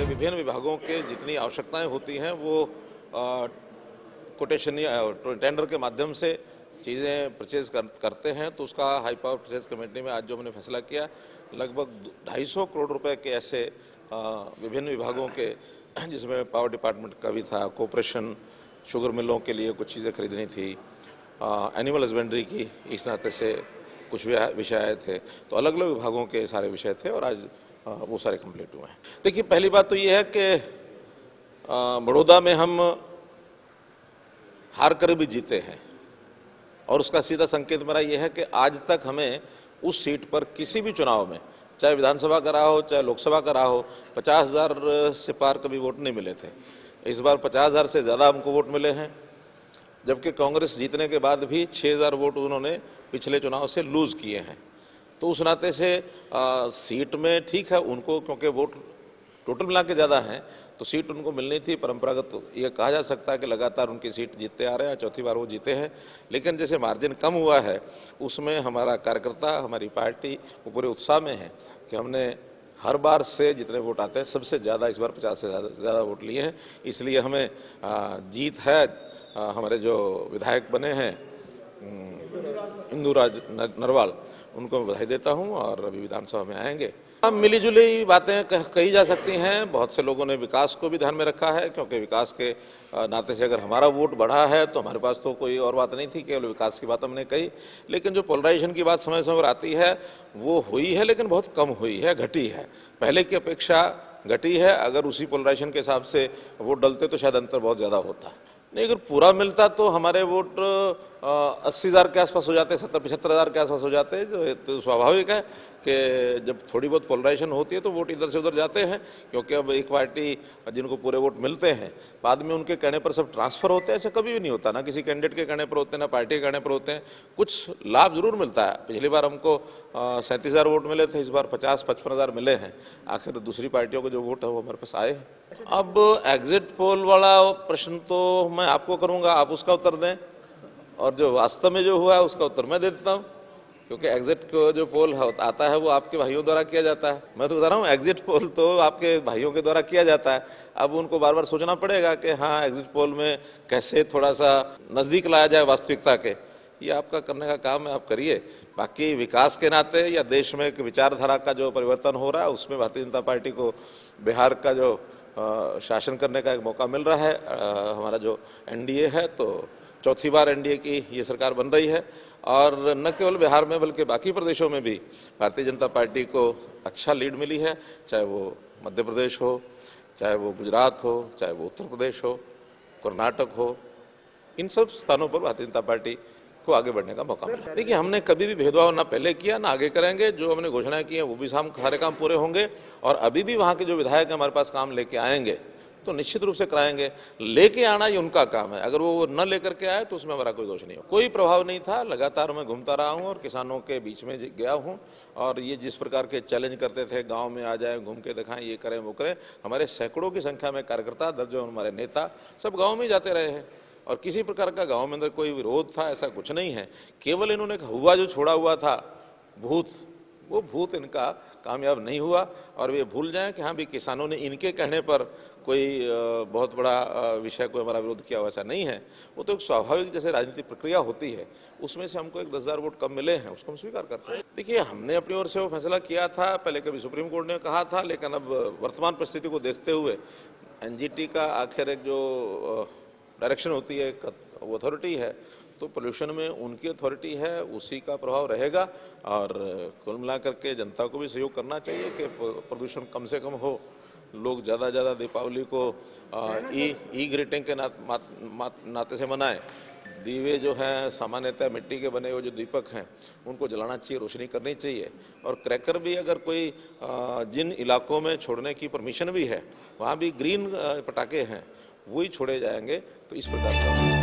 विभिन्न विभागों के जितनी आवश्यकताएं होती हैं वो कोटेशन या टेंडर के माध्यम से चीज़ें परचेज करते हैं। तो उसका हाई पावर परचेज कमेटी में आज जो हमने फैसला किया, लगभग 250 करोड़ रुपए के ऐसे विभिन्न विभागों के, जिसमें पावर डिपार्टमेंट का भी था, कॉर्पोरेशन, शुगर मिलों के लिए कुछ चीज़ें खरीदनी थी, एनिमल हस्बेंड्री की, इस नाते से कुछ विषय आए थे। तो अलग अलग विभागों के सारे विषय थे और आज वो सारे कंप्लीट हुए हैं। देखिए, पहली बात तो ये है कि बड़ौदा में हम हार कर भी जीते हैं और उसका सीधा संकेत मेरा ये है कि आज तक हमें उस सीट पर किसी भी चुनाव में, चाहे विधानसभा का रहा हो चाहे लोकसभा का रहा हो, 50,000 से पार कभी वोट नहीं मिले थे। इस बार 50,000 से ज़्यादा हमको वोट मिले हैं, जबकि कांग्रेस जीतने के बाद भी 6,000 वोट उन्होंने पिछले चुनाव से लूज किए हैं। तो उस नाते से सीट में ठीक है उनको, क्योंकि वोट टोटल मिला के ज़्यादा हैं तो सीट उनको मिलनी थी। परंपरागत ये कहा जा सकता है कि लगातार उनकी सीट जीतते आ रहे हैं, चौथी बार वो जीते हैं। लेकिन जैसे मार्जिन कम हुआ है उसमें हमारा कार्यकर्ता, हमारी पार्टी वो पूरे उत्साह में है कि हमने हर बार से जितने वोट आते हैं सबसे ज़्यादा इस बार 50 से ज़्यादा वोट लिए हैं। इसलिए हमें जीत है। हमारे जो विधायक बने हैं इंदुराज नरवाल, उनको मैं बधाई देता हूं और अभी विधानसभा में आएंगे। अब मिली-जुली बातें कही जा सकती हैं। बहुत से लोगों ने विकास को भी ध्यान में रखा है, क्योंकि विकास के नाते से अगर हमारा वोट बढ़ा है तो हमारे पास तो कोई और बात नहीं थी, केवल विकास की बात हमने कही। लेकिन जो पोलराइजेशन की बात समय समय पर आती है वो हुई है, लेकिन बहुत कम हुई है, घटी है, पहले की अपेक्षा घटी है। अगर उसी पोलराइजेशन के हिसाब से वोट डलते तो शायद अंतर बहुत ज़्यादा होता। नहीं, अगर पूरा मिलता तो हमारे वोट 80,000 के आसपास हो जाते, 70-75,000 के आसपास हो जाते। तो स्वाभाविक है कि जब थोड़ी बहुत पोलराइजेशन होती है तो वोट इधर से उधर जाते हैं, क्योंकि अब एक पार्टी जिनको पूरे वोट मिलते हैं बाद में उनके कहने पर सब ट्रांसफर होते हैं, ऐसा कभी भी नहीं होता। ना किसी कैंडिडेट के कहने पर होते हैं, ना पार्टी के कहने पर होते हैं। कुछ लाभ जरूर मिलता है। पिछली बार हमको 37,000 वोट मिले थे, इस बार 50-55,000 मिले हैं। आखिर दूसरी पार्टियों को जो वोट है वो हमारे पास आए हैं। अब एग्जिट पोल वाला प्रश्न तो मैं आपको करूंगा, आप उसका उत्तर दें, और जो वास्तव में जो हुआ है उसका उत्तर मैं दे देता हूं, क्योंकि एग्जिट को जो पोल आता है वो आपके भाइयों द्वारा किया जाता है। मैं तो बता रहा हूँ, एग्जिट पोल तो आपके भाइयों के द्वारा किया जाता है। अब उनको बार बार सोचना पड़ेगा कि हाँ, एग्जिट पोल में कैसे थोड़ा सा नजदीक लाया जाए वास्तविकता के। ये आपका करने का काम है, आप करिए। बाकी विकास के नाते या देश में एक विचारधारा का जो परिवर्तन हो रहा है उसमें भारतीय जनता पार्टी को बिहार का जो शासन करने का एक मौका मिल रहा है। हमारा जो एनडीए है, तो चौथी बार एनडीए की ये सरकार बन रही है और न केवल बिहार में बल्कि बाकी प्रदेशों में भी भारतीय जनता पार्टी को अच्छा लीड मिली है। चाहे वो मध्य प्रदेश हो, चाहे वो गुजरात हो, चाहे वो उत्तर प्रदेश हो, कर्नाटक हो, इन सब स्थानों पर भारतीय जनता पार्टी को आगे बढ़ने का मौका मिला। देखिए, हमने कभी भी भेदभाव ना पहले किया ना आगे करेंगे। जो हमने घोषणाएं की हैं वो भी सारे काम पूरे होंगे और अभी भी वहाँ के जो विधायक हमारे पास काम लेके आएंगे तो निश्चित रूप से कराएंगे। लेके आना ये उनका काम है, अगर वो न लेकर के आए तो उसमें हमारा कोई दोष नहीं हो। कोई प्रभाव नहीं था। लगातार मैं घूमता रहा हूँ और किसानों के बीच में गया हूँ और ये जिस प्रकार के चैलेंज करते थे, गांव में आ जाएं, घूम के दिखाएं, ये करें वो करें, हमारे सैकड़ों की संख्या में कार्यकर्ता, दर्जनों हमारे नेता सब गाँव में जाते रहे हैं और किसी प्रकार का गाँव में अंदर कोई विरोध था ऐसा कुछ नहीं है। केवल इन्होंने हुआ जो छोड़ा हुआ था भूत, वो भूत इनका कामयाब नहीं हुआ और वे भूल जाएं कि हाँ भी किसानों ने इनके कहने पर कोई बहुत बड़ा विषय को हमारा विरोध किया, वैसा नहीं है। वो तो एक स्वाभाविक जैसे राजनीतिक प्रक्रिया होती है, उसमें से हमको एक 10,000 वोट कम मिले हैं, उसको हम स्वीकार करते हैं। देखिए, हमने अपनी ओर से वो फैसला किया था, पहले कभी सुप्रीम कोर्ट ने कहा था, लेकिन अब वर्तमान परिस्थिति को देखते हुए एनजीटी का आखिर एक जो डायरेक्शन होती है, वो अथॉरिटी है, तो पोल्यूशन में उनकी अथॉरिटी है, उसी का प्रभाव रहेगा। और कुल मिलाकर के जनता को भी सहयोग करना चाहिए कि प्रदूषण कम से कम हो। लोग ज़्यादा ज़्यादा दीपावली को ई ग्रीटिंग के नाते से मनाएं। दीवे जो हैं सामान्यतः मिट्टी के बने हुए जो दीपक हैं उनको जलाना चाहिए, रोशनी करनी चाहिए। और क्रैकर भी अगर कोई जिन इलाकों में छोड़ने की परमिशन भी है वहाँ भी ग्रीन पटाखे हैं, वही छोड़े जाएंगे। तो इस प्रकार का